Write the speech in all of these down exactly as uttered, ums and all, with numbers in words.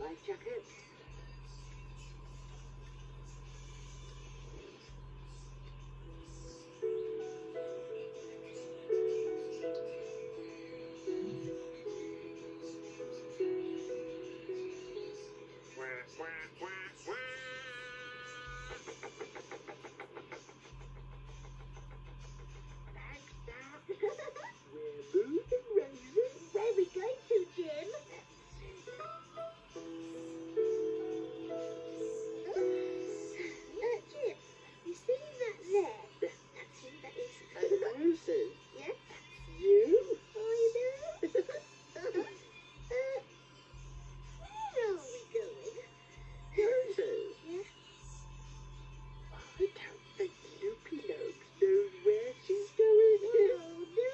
life jacket. We're moving, Rosie. Where are we going to, Jim? Uh, Jim, you seen that there? That's him, that is. Uh, Rosie? Yeah? That's you? I know. uh, where are we going? Rosie? Yeah? I don't think Loopy Lopes knows where she's going. Oh, no.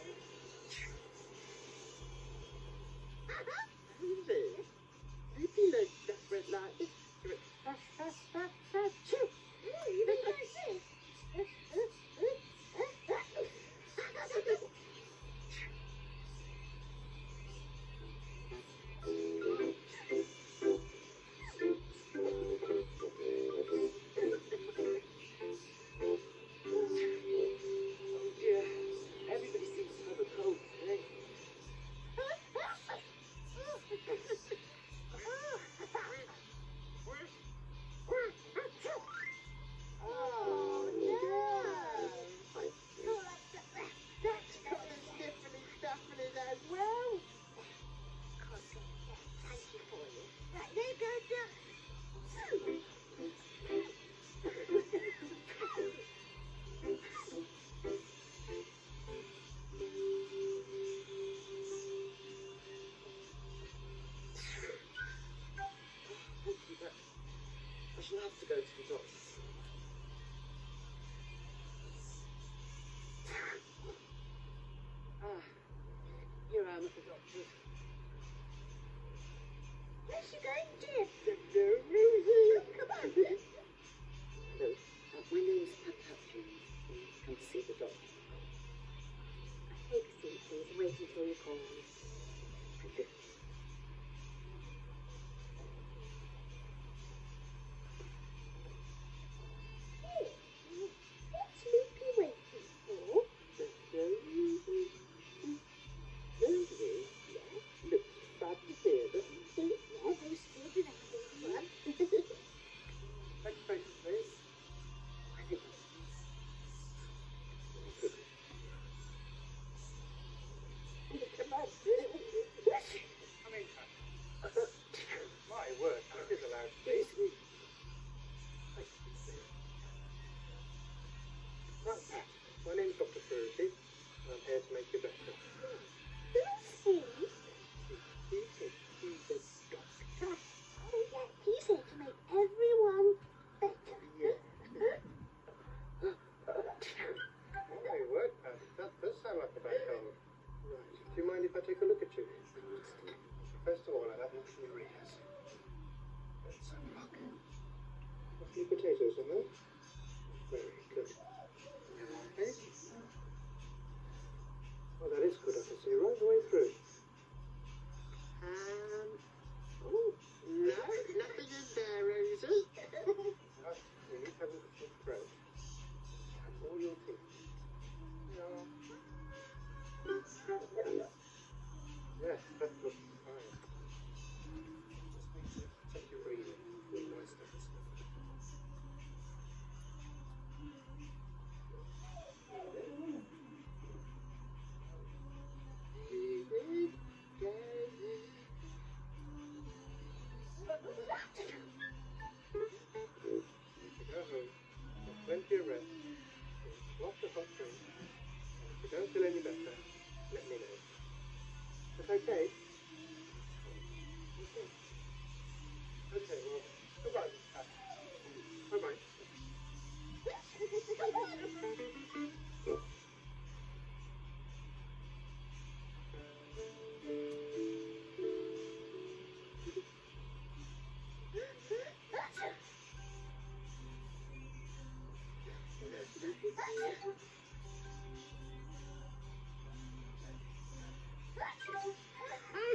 Rosie? Loopy Lopes just went like this. She went, ha, ha, ha, ha, choo. Oh, you mean like this? Everybody seems to have a cold today. Oh, no. That's got the sniffly stuffing as well. Thank you for you. Right, there goes the... I shall have to go to the doctor. Ah, here I am at the doctor's. Where's she going, Jim? No, Rosie. Come on. Hello, uh, my name's Patricia. Come to see the doctor. Take a seat, please. Wait until you call me. Thank you. What's Loopy waiting for? Rosie? Rosie? Yeah? Looks bad to hear, doesn't it? Yeah, those children are having fun. Next patient, please. I think that's... Come on. Come in, Pat. My word, that is a loud place. Right, Pat. My name's Doctor Rosie, and I'm here to make you better. Who's he? He said he's a doctor. Oh, yeah, he's here to make everyone better. Yeah. My word, Pat. That does sound like a bad cold. Right. Do you mind if I take a look at you? First of all, I'll have a look at your ears. Let's have a look. A few potatoes in there. Very good. Okay. Well, that is good. I can see right the way through. Um. Oh, no, nothing in there, Rosie. Right, you need to have a look at your throat. And all your teeth. Yeah. Yes, that looks fine. Just make sure to check your breathing with my stethoscope. Go home, have plenty of rest, lots of hot drinks. If you don't feel any better, let me know. That's okay? Okay. Okay, well, goodbye, Pat. Bye-bye. Ah!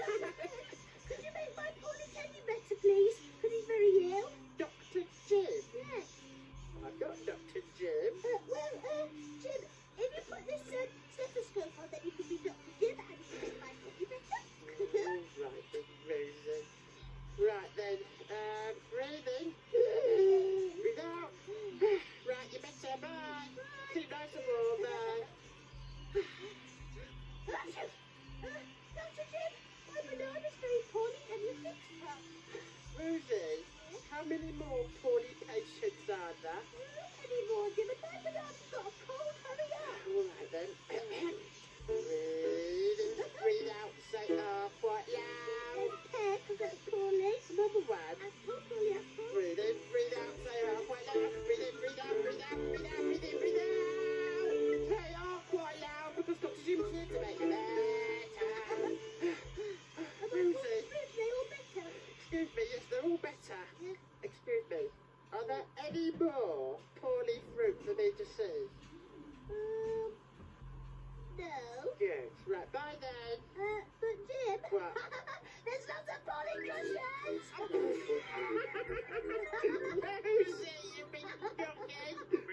How many more poorly patients are there? Not anymore, Jim. And my banana's got a cold. Hurry up. All right then. Breathe in, breathe out. Say ah quite loud. Peck, that's poorly. Another one. That's poorly, that's poorly. Breathe in, breathe out. Say ah quite loud. Breathe in, breathe out, breathe out, breathe out, breathe in, breathe out. Say ah quite loud because Doctor Jim's here to make it better. Rosie. They're all better. Excuse me, yes, they're all better. Yeah. Excuse me, are there any more poorly fruit for me to see? Um, no. Good. Right, bye then. Uh, but Jim. What? There's lots of poorly cushions. Rosie, you big donkey.